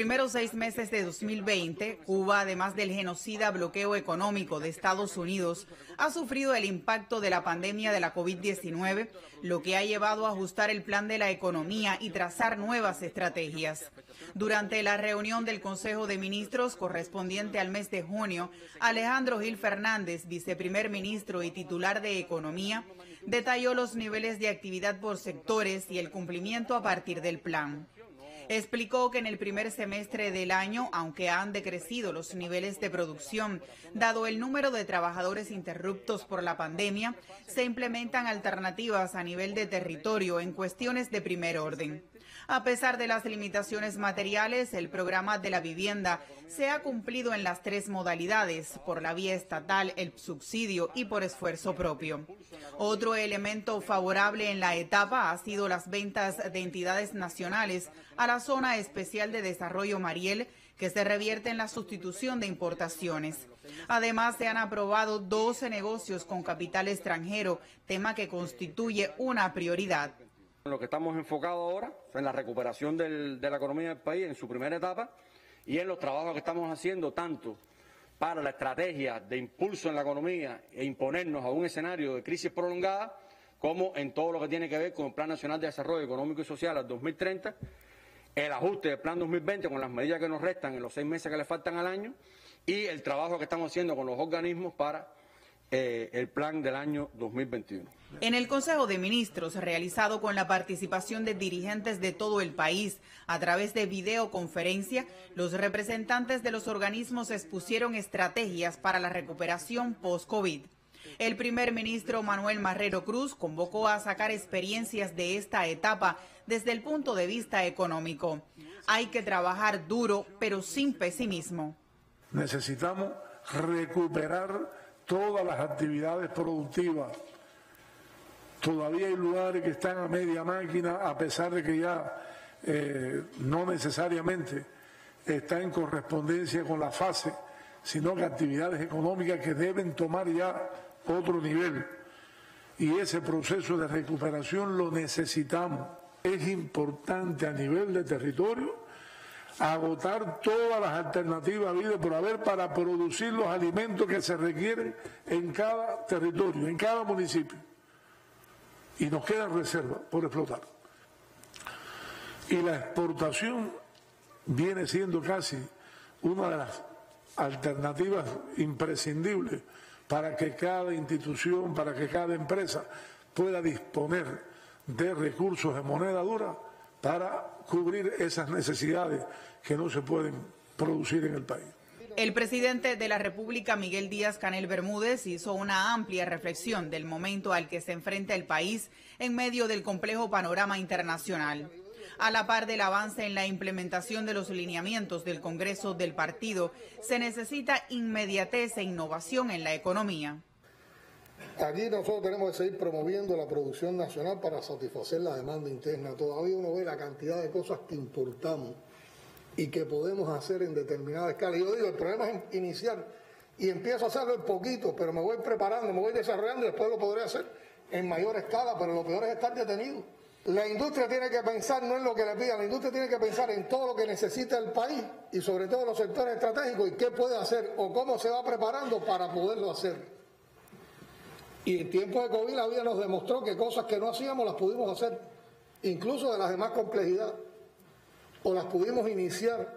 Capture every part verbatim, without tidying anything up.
Primeros seis meses de dos mil veinte, Cuba, además del genocida bloqueo económico de Estados Unidos, ha sufrido el impacto de la pandemia de la COVID diecinueve, lo que ha llevado a ajustar el plan de la economía y trazar nuevas estrategias. Durante la reunión del Consejo de Ministros correspondiente al mes de junio, Alejandro Gil Fernández, viceprimer ministro y titular de Economía, detalló los niveles de actividad por sectores y el cumplimiento a partir del plan. Explicó que en el primer semestre del año, aunque han decrecido los niveles de producción, dado el número de trabajadores interruptos por la pandemia, se implementan alternativas a nivel de territorio en cuestiones de primer orden. A pesar de las limitaciones materiales, el programa de la vivienda se ha cumplido en las tres modalidades, por la vía estatal, el subsidio y por esfuerzo propio. Otro elemento favorable en la etapa ha sido las ventas de entidades nacionales a la Zona Especial de Desarrollo Mariel, que se revierte en la sustitución de importaciones. Además, se han aprobado doce negocios con capital extranjero, tema que constituye una prioridad. Lo que estamos enfocados ahora en la recuperación del, de la economía del país en su primera etapa y en los trabajos que estamos haciendo tanto para la estrategia de impulso en la economía e imponernos a un escenario de crisis prolongada, como en todo lo que tiene que ver con el Plan Nacional de Desarrollo Económico y Social al dos mil treinta, el ajuste del Plan dos mil veinte con las medidas que nos restan en los seis meses que le faltan al año y el trabajo que estamos haciendo con los organismos para eh, el plan del año dos mil veintiuno. En el Consejo de Ministros, realizado con la participación de dirigentes de todo el país a través de videoconferencia, los representantes de los organismos expusieron estrategias para la recuperación post-COVID. El primer ministro Manuel Marrero Cruz convocó a sacar experiencias de esta etapa desde el punto de vista económico. Hay que trabajar duro, pero sin pesimismo. Necesitamos recuperar todas las actividades productivas. Todavía hay lugares que están a media máquina, a pesar de que ya eh, no necesariamente está en correspondencia con la fase, sino que actividades económicas que deben tomar ya otro nivel. Y ese proceso de recuperación lo necesitamos. Es importante a nivel de territorio agotar todas las alternativas habidas por haber para producir los alimentos que se requieren en cada territorio, en cada municipio. Y nos quedan reservas por explotar. Y la exportación viene siendo casi una de las alternativas imprescindibles para que cada institución, para que cada empresa pueda disponer de recursos de moneda dura para cubrir esas necesidades que no se pueden producir en el país. El presidente de la República, Miguel Díaz-Canel Bermúdez, hizo una amplia reflexión del momento al que se enfrenta el país en medio del complejo panorama internacional. A la par del avance en la implementación de los lineamientos del Congreso del partido, se necesita inmediatez e innovación en la economía. Aquí nosotros tenemos que seguir promoviendo la producción nacional para satisfacer la demanda interna. Todavía uno ve la cantidad de cosas que importamos y que podemos hacer en determinada escala. Y yo digo, el problema es iniciar y empiezo a hacerlo en poquito, pero me voy preparando, me voy desarrollando y después lo podré hacer en mayor escala, pero lo peor es estar detenido. La industria tiene que pensar no en lo que le pidan, la industria tiene que pensar en todo lo que necesita el país y sobre todo los sectores estratégicos y qué puede hacer o cómo se va preparando para poderlo hacer. Y en tiempos de COVID la vida nos demostró que cosas que no hacíamos las pudimos hacer, incluso de las de más complejidad, o las pudimos iniciar,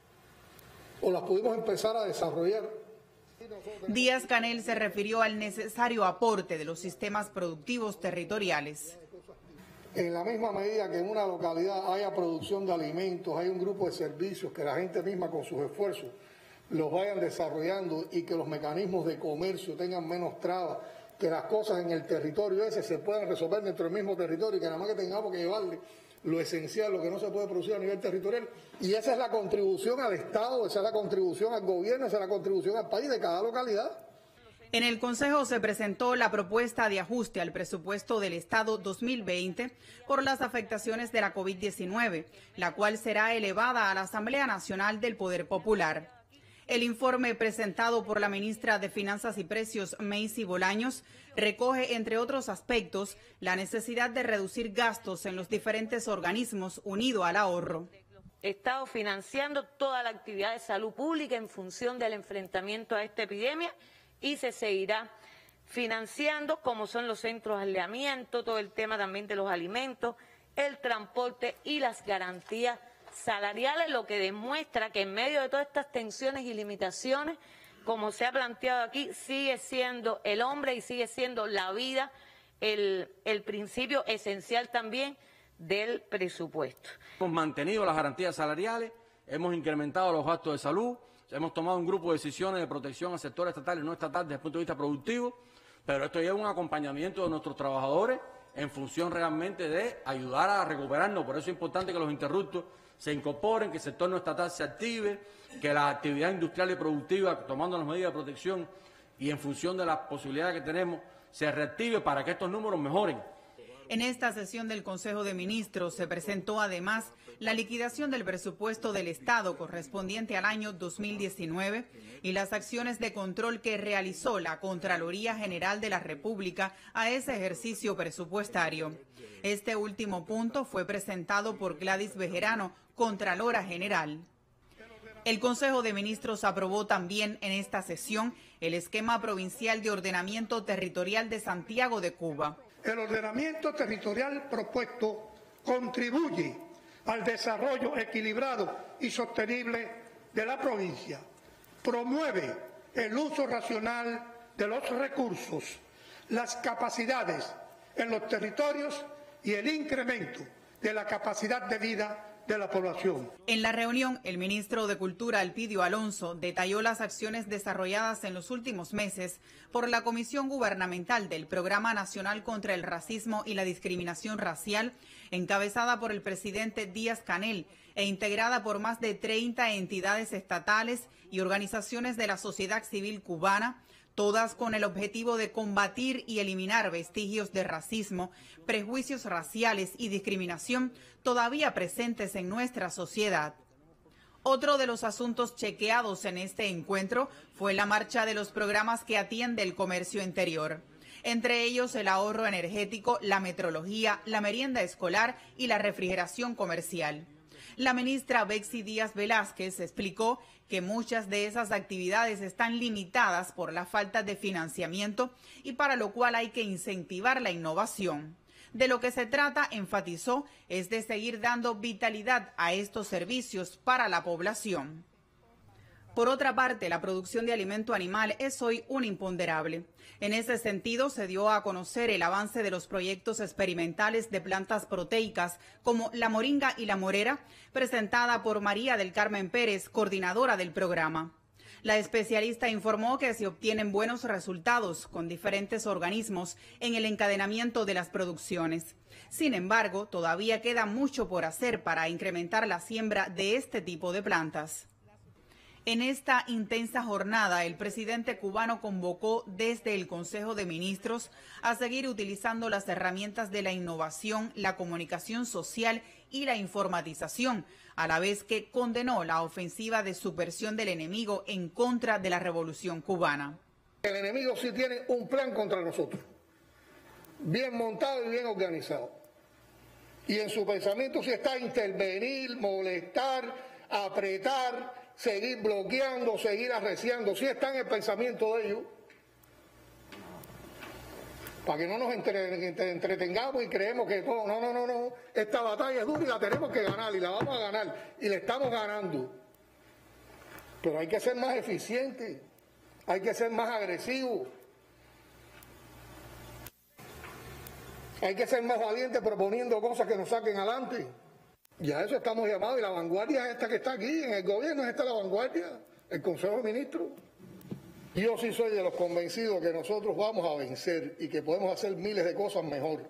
o las pudimos empezar a desarrollar. Díaz-Canel se refirió al necesario aporte de los sistemas productivos territoriales. En la misma medida que en una localidad haya producción de alimentos, hay un grupo de servicios que la gente misma con sus esfuerzos los vayan desarrollando y que los mecanismos de comercio tengan menos trabas, que las cosas en el territorio ese se puedan resolver dentro del mismo territorio y que nada más que tengamos que llevarle lo esencial, lo que no se puede producir a nivel territorial. Y esa es la contribución al Estado, esa es la contribución al gobierno, esa es la contribución al país de cada localidad. En el Consejo se presentó la propuesta de ajuste al presupuesto del Estado dos mil veinte por las afectaciones de la COVID diecinueve, la cual será elevada a la Asamblea Nacional del Poder Popular. El informe presentado por la ministra de Finanzas y Precios, Macy Bolaños, recoge, entre otros aspectos, la necesidad de reducir gastos en los diferentes organismos unido al ahorro. estado financiando toda la actividad de salud pública en función del enfrentamiento a esta epidemia y se seguirá financiando, como son los centros de aislamiento, todo el tema también de los alimentos, el transporte y las garantías salariales, lo que demuestra que en medio de todas estas tensiones y limitaciones, como se ha planteado aquí, sigue siendo el hombre y sigue siendo la vida el, el principio esencial también del presupuesto. Hemos mantenido las garantías salariales, hemos incrementado los gastos de salud, hemos tomado un grupo de decisiones de protección al sector estatal y no estatal desde el punto de vista productivo, pero esto lleva un acompañamiento de nuestros trabajadores en función realmente de ayudar a recuperarnos. Por eso es importante que los interruptos se incorporen, que el sector no estatal se active, que la actividad industrial y productiva, tomando las medidas de protección y en función de las posibilidades que tenemos, se reactive para que estos números mejoren. En esta sesión del Consejo de Ministros se presentó además la liquidación del presupuesto del Estado correspondiente al año dos mil diecinueve y las acciones de control que realizó la Contraloría General de la República a ese ejercicio presupuestario. Este último punto fue presentado por Gladys Bejerano, Contralora General. El Consejo de Ministros aprobó también en esta sesión el esquema provincial de ordenamiento territorial de Santiago de Cuba. El ordenamiento territorial propuesto contribuye al desarrollo equilibrado y sostenible de la provincia, promueve el uso racional de los recursos, las capacidades en los territorios y el incremento de la capacidad de vida de la población. En la reunión, el ministro de Cultura, Elpidio Alonso, detalló las acciones desarrolladas en los últimos meses por la Comisión Gubernamental del Programa Nacional contra el Racismo y la Discriminación Racial, encabezada por el presidente Díaz-Canel e integrada por más de treinta entidades estatales y organizaciones de la sociedad civil cubana, todas con el objetivo de combatir y eliminar vestigios de racismo, prejuicios raciales y discriminación todavía presentes en nuestra sociedad. Otro de los asuntos chequeados en este encuentro fue la marcha de los programas que atiende el comercio interior, entre ellos el ahorro energético, la metrología, la merienda escolar y la refrigeración comercial. La ministra Betsy Díaz Velázquez explicó que muchas de esas actividades están limitadas por la falta de financiamiento y para lo cual hay que incentivar la innovación. De lo que se trata, enfatizó, es de seguir dando vitalidad a estos servicios para la población. Por otra parte, la producción de alimento animal es hoy un imponderable. En ese sentido, se dio a conocer el avance de los proyectos experimentales de plantas proteicas como la moringa y la morera, presentada por María del Carmen Pérez, coordinadora del programa. La especialista informó que se obtienen buenos resultados con diferentes organismos en el encadenamiento de las producciones. Sin embargo, todavía queda mucho por hacer para incrementar la siembra de este tipo de plantas. En esta intensa jornada, el presidente cubano convocó desde el Consejo de Ministros a seguir utilizando las herramientas de la innovación, la comunicación social y la informatización, a la vez que condenó la ofensiva de subversión del enemigo en contra de la revolución cubana. El enemigo sí tiene un plan contra nosotros, bien montado y bien organizado. Y en su pensamiento sí está intervenir, molestar, apretar, seguir bloqueando, seguir arreciando. Sí está en el pensamiento de ellos. Para que no nos entre, entre, entretengamos y creemos que todo, no, no, no, no, esta batalla es dura y la tenemos que ganar y la vamos a ganar y la estamos ganando. Pero hay que ser más eficientes, hay que ser más agresivos, hay que ser más valientes proponiendo cosas que nos saquen adelante. Y a eso estamos llamados y la vanguardia es esta que está aquí, en el gobierno es esta la vanguardia, el Consejo de Ministros. Yo sí soy de los convencidos que nosotros vamos a vencer y que podemos hacer miles de cosas mejor.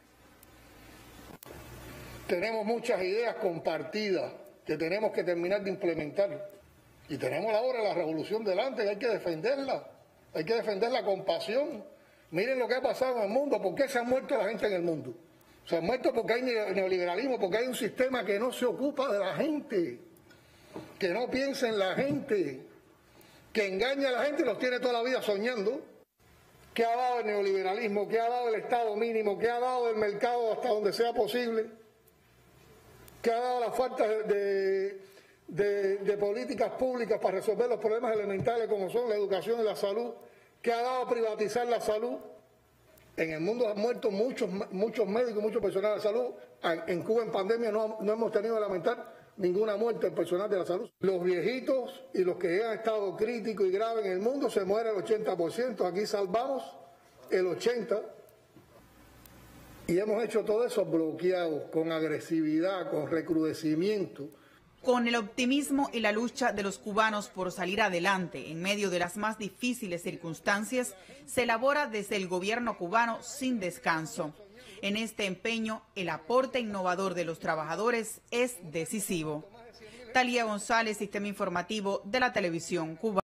Tenemos muchas ideas compartidas que tenemos que terminar de implementar. Y tenemos la hora de la revolución delante, que hay que defenderla. Hay que defenderla con pasión. Miren lo que ha pasado en el mundo. ¿Por qué se ha muerto la gente en el mundo? Se han muerto porque hay neoliberalismo, porque hay un sistema que no se ocupa de la gente, que no piensa en la gente, que engaña a la gente y los tiene toda la vida soñando. ¿Qué ha dado el neoliberalismo? ¿Qué ha dado el Estado mínimo? ¿Qué ha dado el mercado hasta donde sea posible? que ha dado la falta de, de, de políticas públicas para resolver los problemas elementales como son la educación y la salud, que ha dado a privatizar la salud. En el mundo han muerto muchos, muchos médicos, muchos personal de salud. En Cuba en pandemia no, no hemos tenido que lamentar ninguna muerte del personal de la salud. Los viejitos y los que han estado críticos y graves en el mundo se muere el ochenta por ciento. Aquí salvamos el ochenta por ciento. Y hemos hecho todo eso bloqueados, con agresividad, con recrudecimiento. Con el optimismo y la lucha de los cubanos por salir adelante en medio de las más difíciles circunstancias, se elabora desde el gobierno cubano sin descanso. En este empeño, el aporte innovador de los trabajadores es decisivo. Talía González, Sistema Informativo de la Televisión Cubana.